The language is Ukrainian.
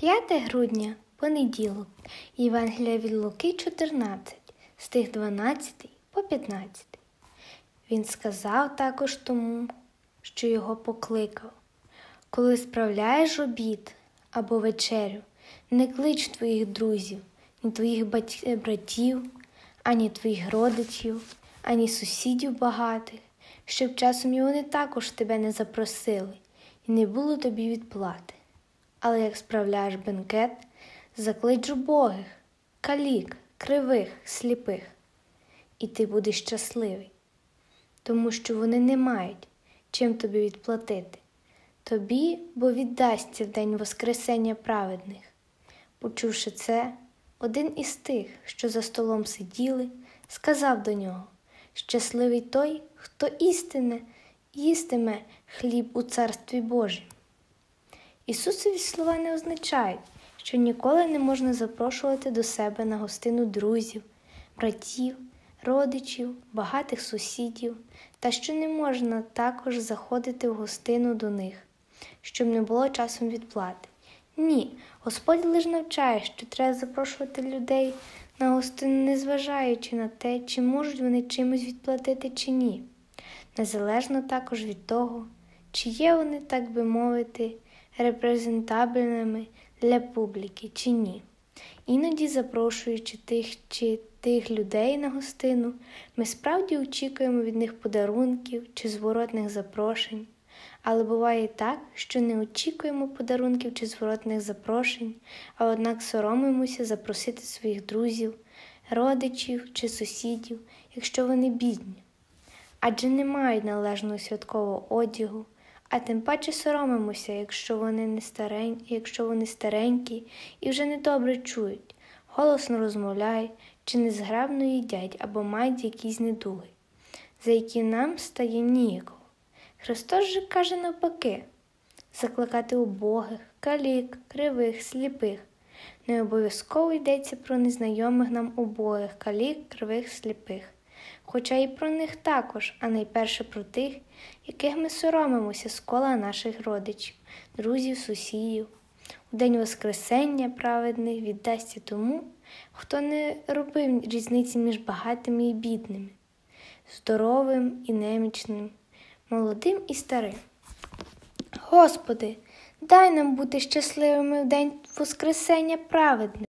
5 грудня, понеділок, Євангелія від Луки 14, стих 12 по 15. Він сказав також тому, що його покликав: коли справляєш обід або вечерю, не клич твоїх друзів, ні твоїх братів, ані твоїх родичів, ані сусідів багатих, щоб часом і вони також тебе не запросили, і не було тобі відплати. Але як справляєш бенкет, заклич убогих, калік, кривих, сліпих, і ти будеш щасливий, тому що вони не мають чим тобі відплатити. Тобі бо віддасться в день воскресення праведних. Почувши це, один із тих, що за столом сиділи, сказав до нього: щасливий той, хто їстиме хліб у Царстві Божім. Ісусові слова не означають, що ніколи не можна запрошувати до себе на гостину друзів, братів, родичів, багатих сусідів, та що не можна також заходити в гостину до них, щоб не було часом відплати. Ні, Господь лише навчає, що треба запрошувати людей на гостину, незважаючи на те, чи можуть вони чимось відплатити чи ні. Незалежно також від того, чи є вони, так би мовити, репрезентабельними для публіки чи ні. Іноді, запрошуючи тих людей на гостину, ми справді очікуємо від них подарунків чи зворотних запрошень. Але буває і так, що не очікуємо подарунків чи зворотних запрошень, а однак соромимося запросити своїх друзів, родичів чи сусідів, якщо вони бідні. Адже не мають належного святкового одягу, а тим паче соромимося, якщо вони старенькі і вже недобре чують, голосно розмовляють чи незграбно їдять або мають якісь недуги, за які нам стає ніяково. Христос же каже навпаки: закликати убогих, калік, кривих, сліпих. Не обов'язково йдеться про незнайомих нам убогих, калік, кривих, сліпих. Хоча і про них також, а найперше про тих, яких ми соромимося з кола наших родичів, друзів, сусідів. У день Воскресення праведних віддасться тому, хто не робив різниці між багатими і бідними, здоровим і немічним, молодим і старим. Господи, дай нам бути щасливими в день Воскресення праведних.